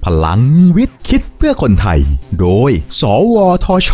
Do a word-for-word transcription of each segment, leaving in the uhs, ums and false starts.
พลังวิทย์คิดเพื่อคนไทยโดยสวทช.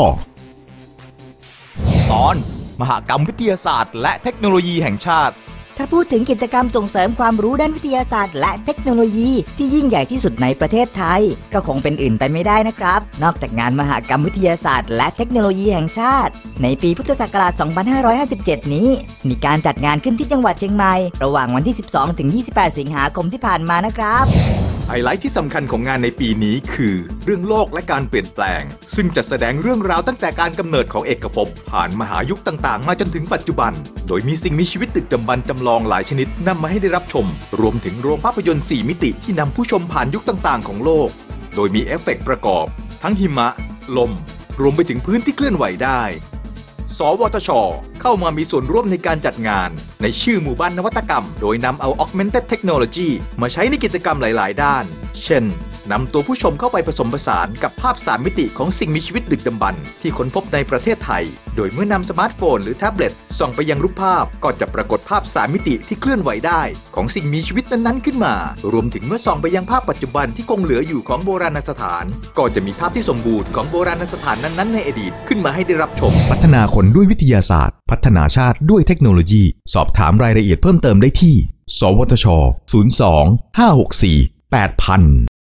ตอนมหกรรมวิทยาศาสตร์และเทคโนโลยีแห่งชาติถ้าพูดถึงกิจกรรมส่งเสริมความรู้ด้านวิทยาศาสตร์และเทคโนโลยีที่ยิ่งใหญ่ที่สุดในประเทศไทยก็คงเป็นอื่นไปไม่ได้นะครับนอกจากงานมหกรรมวิทยาศาสตร์และเทคโนโลยีแห่งชาติในปีพุทธศักราช สองพันห้าร้อยห้าสิบเจ็ด นี้มีการจัดงานขึ้นที่จังหวัดเชียงใหม่ระหว่างวันที่ สิบสองถึงยี่สิบแปด สิงหาคมที่ผ่านมานะครับไฮไลท์ที่สำคัญของงานในปีนี้คือเรื่องโลกและการเปลี่ยนแปลงซึ่งจะแสดงเรื่องราวตั้งแต่การกำเนิดของเอกภพผ่านมหายุคต่างๆมาจนถึงปัจจุบันโดยมีสิ่งมีชีวิตดึกดำบรรพ์จำลองหลายชนิดนำมาให้ได้รับชมรวมถึงโรงภาพยนตร์สี่มิติที่นำผู้ชมผ่านยุคต่างๆของโลกโดยมีเอฟเฟกต์ประกอบทั้งหิมะลมรวมไปถึงพื้นที่เคลื่อนไหวได้สวทช.เข้ามามีส่วนร่วมในการจัดงานในชื่อหมู่บ้านนวัตกรรมโดยนำเอา Augmented Technology มาใช้ในกิจกรรมหลายๆด้านเช่นนำตัวผู้ชมเข้าไปผสมผสานกับภาพสามมิติของสิ่งมีชีวิตดึกดำบรรพ์ที่ค้นพบในประเทศไทยโดยเมื่อนำสมาร์ทโฟนหรือแท็บเล็ตส่องไปยังรูปภาพก็จะปรากฏภาพสามมิติที่เคลื่อนไหวได้ของสิ่งมีชีวิตนั้นๆขึ้นมารวมถึงเมื่อส่องไปยังภาพปัจจุบันที่คงเหลืออยู่ของโบราณสถานก็จะมีภาพที่สมบูรณ์ของโบราณสถานนั้นๆในอดีตขึ้นมาให้ได้รับชมพัฒนาคนด้วยวิทยาศาสตร์พัฒนาชาติด้วยเทคโนโลยีสอบถามรายละเอียดเพิ่มเติมได้ที่สวทช ศูนย์ สอง ห้า หก สี่ แปด ศูนย์ ศูนย์